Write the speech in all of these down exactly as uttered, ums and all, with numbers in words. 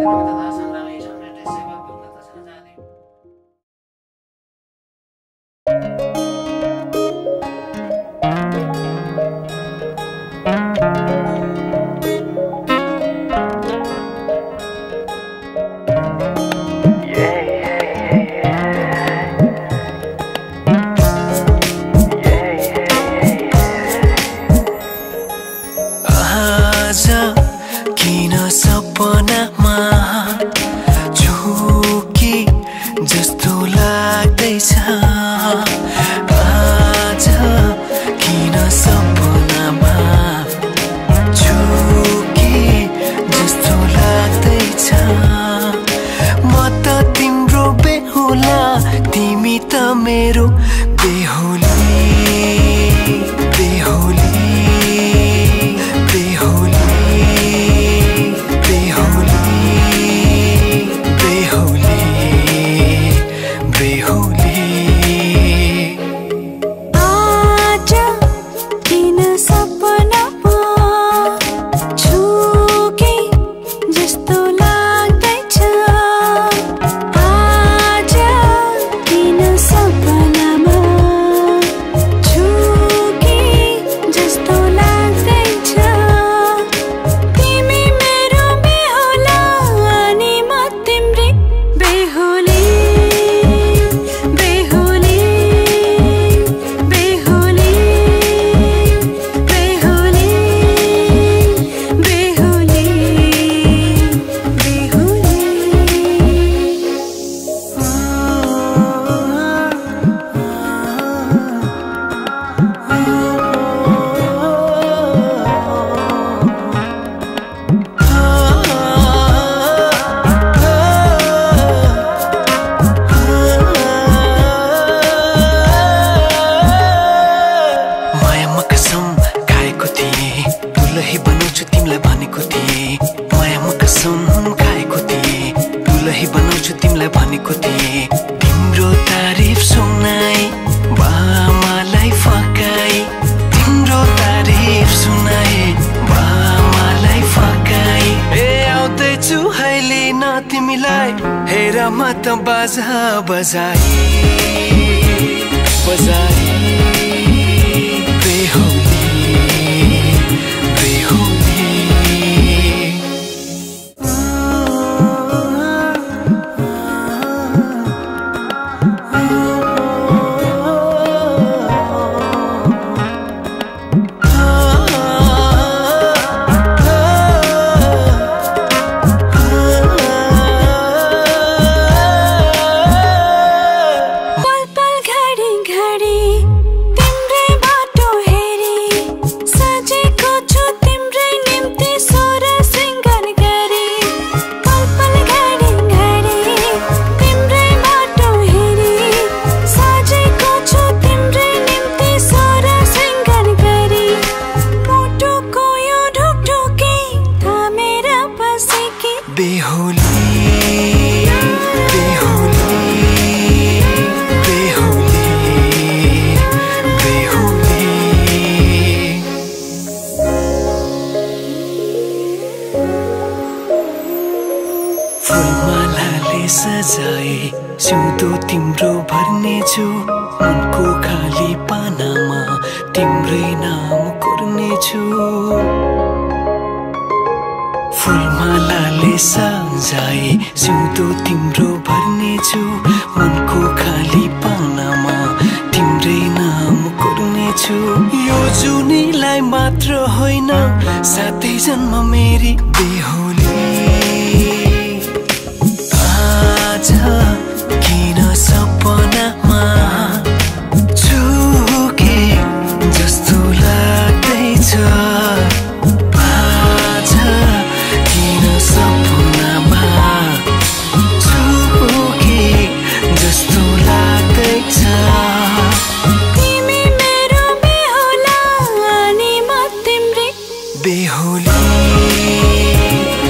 बेहुली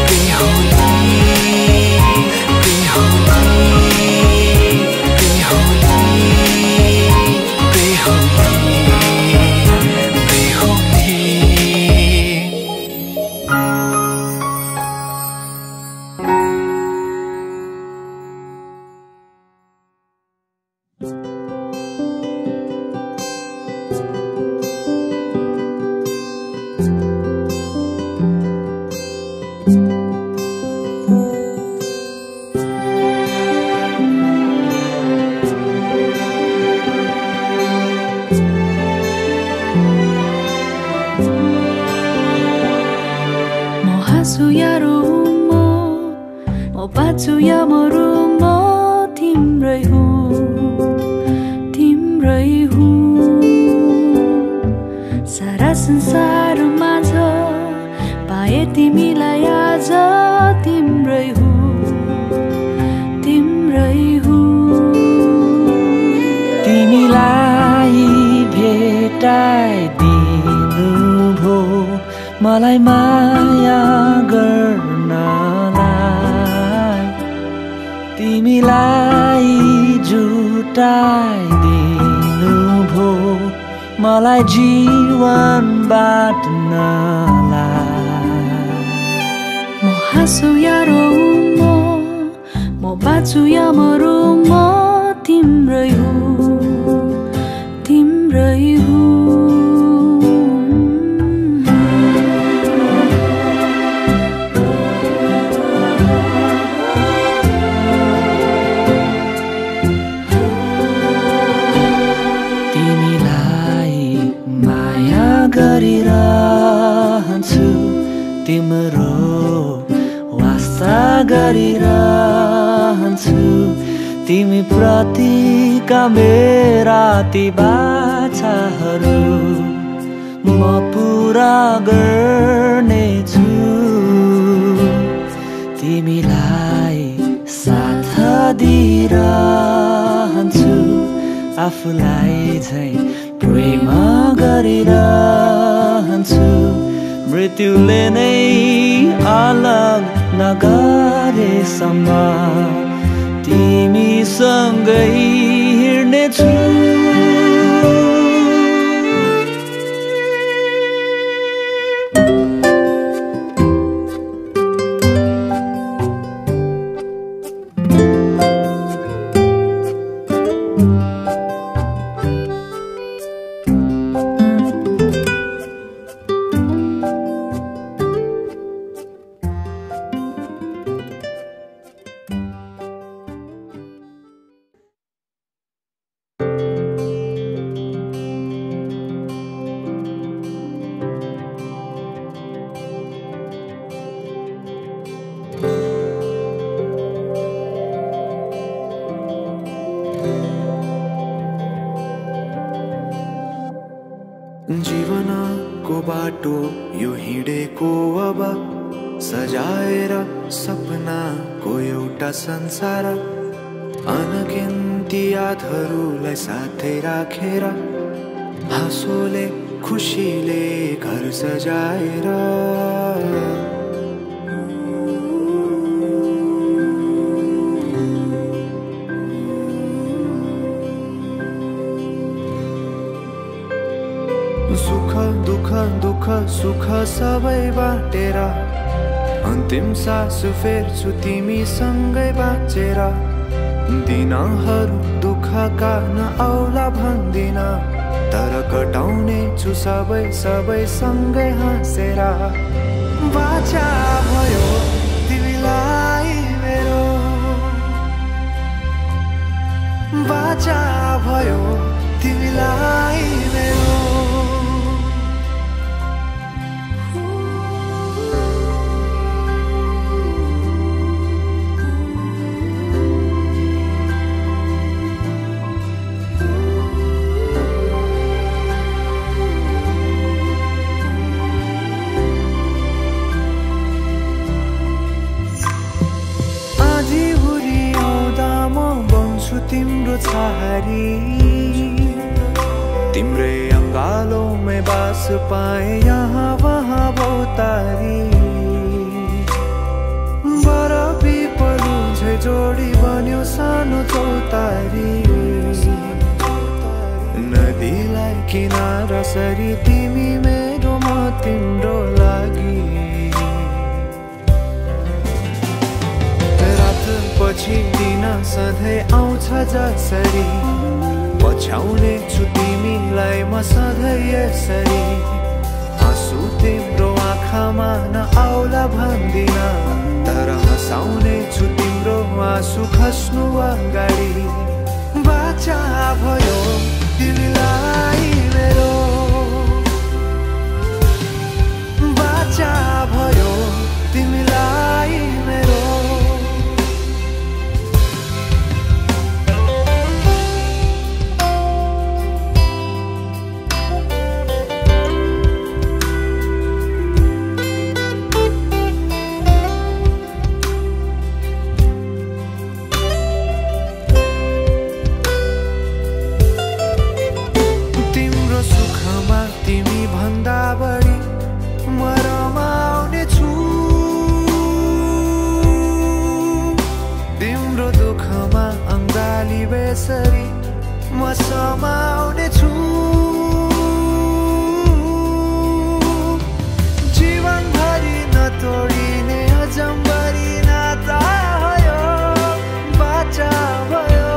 बाँच्छु या मरु म तिम्रै हुँ तिम्रै हुँ सारा संसारमा छ पाए तिमीलाई आज तिम्रै हुँ तिम्रै हुँ तिमीलाई भेटाइदिनु भो मलाई माया गर्नलाई तिमीलाई जुटाइदिनु भो मलाई जीवन बाँड्नलाई म हाँसु या रोऊ म म बाँच्छु या मरु म तिम्रै हुँ तिम्रै हुँ गरिरहन्छु तिम्रो वास्ता गरिरहन्छु तिमी प्रतिका मेरा ती बाछाहरू म पुरा गर्नेछु तिमीलाई साथ दिइरहन्छु आफूलाई झैं प्रेम गरिरहन्छु मृत्युले नै अलग नगरेसम्म तिमीसँगै हिँड्नेछु जीवनको बाटो यो हिँडेको अब सजाएर सपनाको एउटा संसार अनगिन्ती यादहरूलाई साथै राखेर हाँसोले खुसीले घर सजाएर सुख दुःख दुःख सुख सबै बाटेर अन्तिम सास फेर्छु तिमीसँगै बाँचेर दिनहरू दुःखका नआउला भन्दिन तर कटाउने छु सबै सबै सँगै हाँसेर बाचा भयो तिमीलाई मेरो बाचा भयो तिमीलाई मेरो तिम्रो छहारी तिम्रै अङ्गालोमै बास पाए यहाँ वहाँ बहुतारी बरफी पलु झै जोडी बन्यो सानो चौतारी नदीलाई किनारा सरी तिमी मेरो म तिम्रो लागि पछि दिन सधैँ आउँछ जसरी पछ्याउने छु तिमीलाई म सधैँ यसरी आँसु तिम्रो आँखामा नआउला भन्दिन तर हँसाउने छु तिम्रो आँसु खस्नु अगाडि बाचा भयो तिमीलाई मेरो बाचा भयो तिमीलाई मेरो कसरी म समाउने छु जीवनभरि नतोडिने अजम्बरी नाता भयो बाचा भयो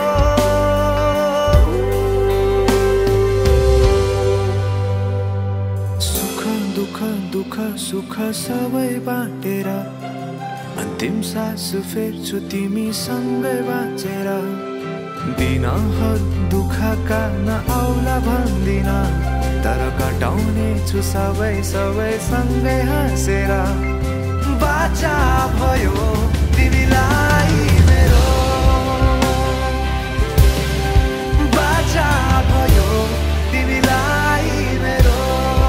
सुख दुःख दुःख सुख सबै बाँडेर अन्तिम सास फेर्छु तिमीसँगै बाँचेर दिनहरू दुःखका नआउला भन्दिन तर कटाउने छु सबै सबै सँगै हाँसेर बाचा भयो तिमीलाई मेरो बाचा भयो तिमीलाई मेरो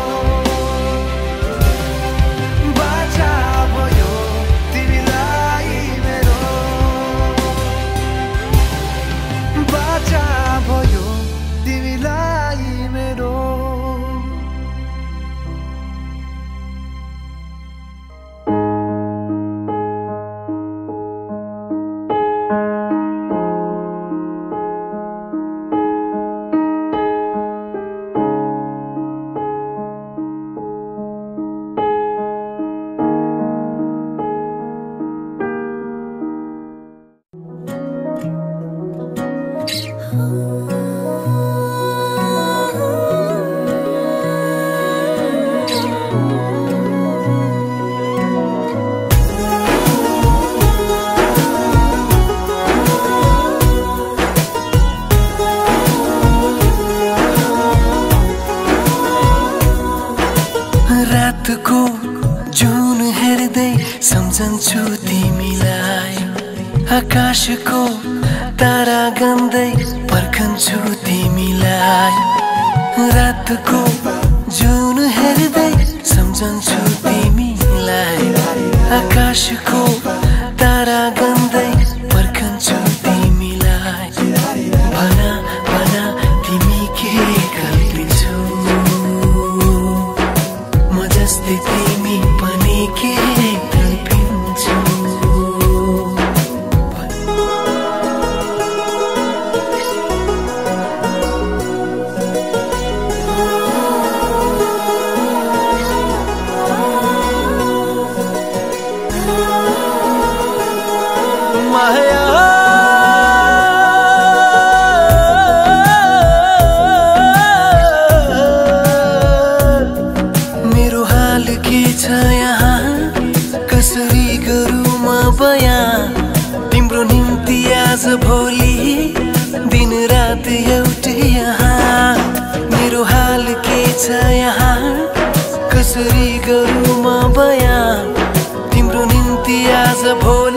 बाचा भयो तिमीलाई मेरो बाचा भयो तिमीलाई मेरो रातको जुन हेर्दै सम्झन्छु तिमीलाई आकाशको तारा गन्दै पर्खन्छु तिमीलाई रातको जुन हेर्दै सम्झन्छु तिमीलाई आकाशको तारा गन्दै पर्खन्छु तिमीलाई भना भना तिमी के कल्पिन्छौ जस्तै तिमी पनि के कल्पिन्छौ माया कसरी गरौँ म बयान तिम्रो निम्ति आज भोलि दिन रात एउटै यहाँ मेरो हाल के छ यहाँ कसरी गरौँ म बयान तिम्रो निम्ति आज भोलि